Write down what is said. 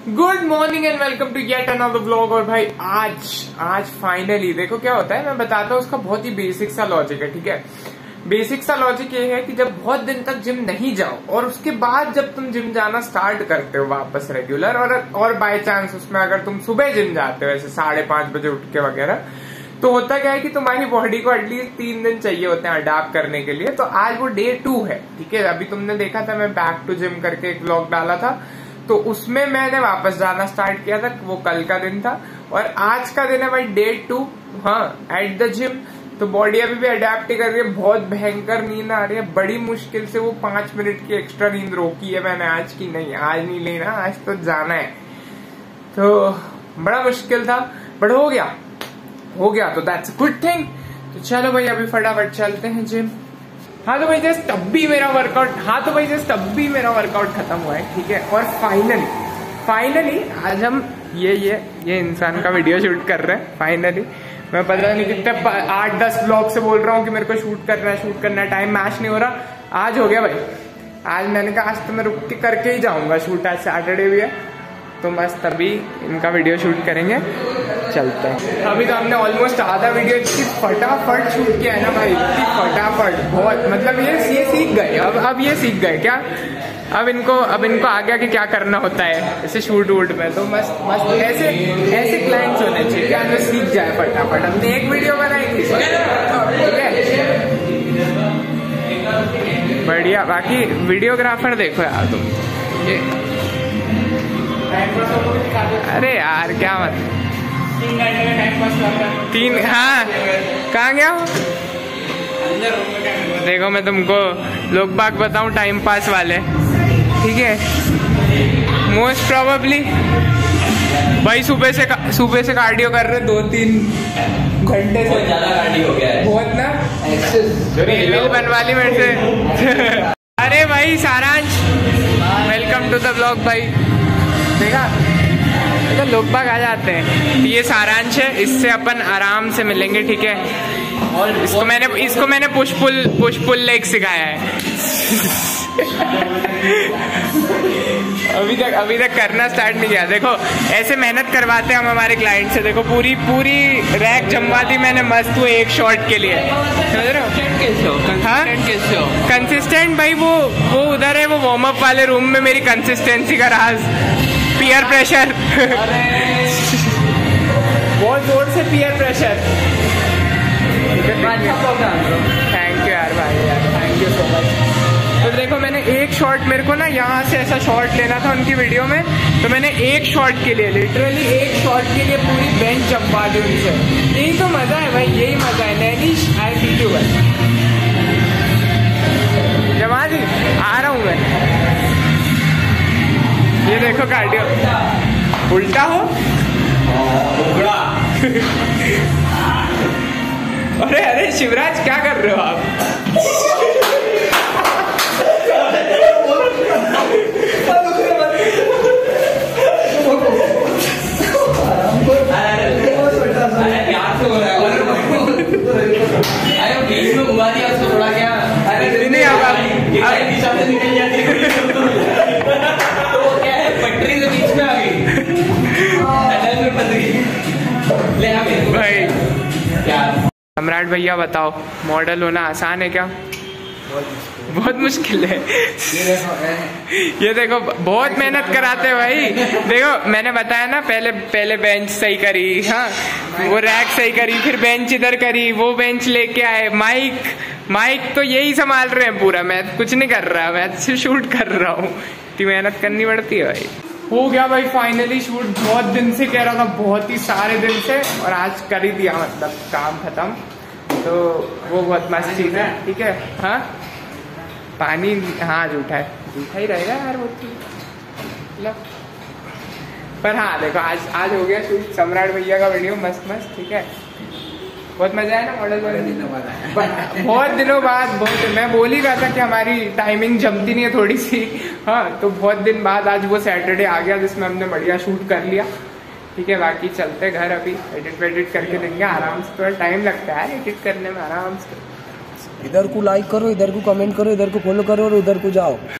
Good morning and welcome to yet another vlog. और भाई आज फाइनली देखो क्या होता है, मैं बताता हूँ उसका बहुत ही बेसिक सा लॉजिक है। ठीक है, बेसिक सा लॉजिक ये है कि जब बहुत दिन तक जिम नहीं जाओ और उसके बाद जब तुम जिम जाना स्टार्ट करते हो वापस रेगुलर, और बाय चांस उसमें अगर तुम सुबह जिम जाते हो ऐसे 5:30 बजे उठ के वगैरह, तो होता क्या है कि तुम्हारी बॉडी को एटलीस्ट 3 दिन चाहिए होते हैं अडाप्ट करने के लिए। तो आज वो डे 2 है। ठीक है, अभी तुमने देखा था मैं बैक टू जिम करके एक व्लॉग डाला था, तो उसमें मैंने वापस जाना स्टार्ट किया था, वो कल का दिन था। और आज का दिन है भाई डे 2, हाँ, एट द जिम। तो बॉडी अभी भी अडेप्ट कर रही है, बहुत भयंकर नींद आ रही है, बड़ी मुश्किल से वो 5 मिनट की एक्स्ट्रा नींद रोकी है मैंने आज की। नहीं, आज नहीं लेना, आज तो जाना है। तो बड़ा मुश्किल था बट हो गया तो दैट्स अ गुड थिंग। तो चलो भाई अभी फटाफट चलते हैं जिम। हाँ तो भाई जस्ट तब भी मेरा वर्कआउट खत्म हुआ है। ठीक है, और फाइनली आज हम ये इंसान का वीडियो शूट कर रहे हैं। फाइनली मैं पता नहीं कितने 8-10 ब्लॉग से बोल रहा हूँ कि मेरे को शूट करना है, टाइम मैच नहीं हो रहा। आज हो गया भाई। आज मैंने कहा आज तो मैं रुक के करके ही जाऊंगा शूट, आज सैटरडे भी है तो मस्त तभी इनका वीडियो शूट करेंगे। चलते हैं। अभी तो हमने ऑलमोस्ट आधा वीडियो इतनी फटाफट शूट किया है ना भाई, इतनी फटाफट, बहुत मतलब ये सीख गए। अब ये सीख गए क्या, अब इनको आ गया कि क्या करना होता है ऐसे शूट वूट में। तो मस्त ऐसे क्लाइंट्स होने चाहिए क्या जो सीख जाए फटाफट। हमने एक वीडियो बनाई थी, ठीक है, बढ़िया। बाकी वीडियोग्राफर देखो यार तुम, ये अरे यार क्या मत 3 हाँ कहाँ गया हो? देखो मैं तुमको लोग बाग बताऊं टाइम पास वाले, ठीक है, मोस्ट प्रोबेबली भाई सुबह से कार्डियो कर रहे 2-3 घंटे से, ज्यादा कार्डियो हो गया है बहुत ना, रील बनवा ली मेरे से। अरे भाई सारांश, वेलकम टू द ब्लॉग भाई। देखा तो लोग बाग आ जाते हैं। ये सारांश है, इससे अपन आराम से मिलेंगे, ठीक है। और इसको मैंने पुश पुल लेग सिखाया है। अभी तक करना स्टार्ट नहीं किया। देखो ऐसे मेहनत करवाते हैं हम हमारे क्लाइंट से। देखो पूरी रैक जमवा दी मैंने मस्त वो एक शॉट के लिए, समझ रहे हो? कंसिस्टेंट भाई वो उधर है, वो वार्म अप वाले रूम में मेरी कंसिस्टेंसी का राज पीयर प्रेशर। बहुत जोर से पीयर प्रेशर। थैंक यू यार भाई, यार थैंक यू सो मच। तो देखो मैंने एक शॉट, मेरे को ना यहाँ से ऐसा शॉट लेना था उनकी वीडियो में, तो मैंने एक शॉट के लिए, लिटरली एक शॉट के लिए पूरी बेंच जमवा दी उनसे। यही तो मजा है भाई, यही मजा है। नैनिश आई फील यू भाई, जमा दी, आ रहा हूँ मैं। ये देखो कार्डियो उल्टा हो। अरे शिवराज क्या कर रहे हो आप? भाई सम्राट भैया बताओ, मॉडल होना आसान है क्या? बहुत मुश्किल है। ये देखो बहुत मेहनत कराते हैं भाई। देखो मैंने बताया ना, पहले बेंच सही करी, हाँ वो रैक सही करी, फिर बेंच इधर करी, वो बेंच लेके आए, माइक तो यही संभाल रहे हैं पूरा। मैं कुछ नहीं कर रहा, मैं सिर्फ शूट कर रहा हूँ। इतनी मेहनत करनी पड़ती है भाई। हो गया भाई फाइनली शूट, बहुत दिन से कह रहा था, बहुत ही सारे दिन से, और आज कर ही दिया, मतलब काम खत्म। तो वो बहुत मस्त चीज है, ठीक है। हाँ पानी, हाँ जूठा ही रहेगा यार वो मतलब। पर हाँ देखो आज हो गया शूट, सम्राट भैया का वीडियो मस्त, ठीक है। बहुत मजा आया ना मॉडल वाले, बहुत दिनों बाद। मैं बोल ही रहा था कि हमारी टाइमिंग जमती नहीं है थोड़ी सी, हाँ, तो बहुत दिन बाद आज वो सैटरडे आ गया जिसमें हमने बढ़िया शूट कर लिया, ठीक है। बाकी चलते घर, अभी एडिट करके देंगे आराम से। थोड़ा टाइम लगता है एडिट करने में, आराम से। इधर को लाइक करो, इधर को कमेंट करो, इधर को फॉलो करो और उधर को जाओ।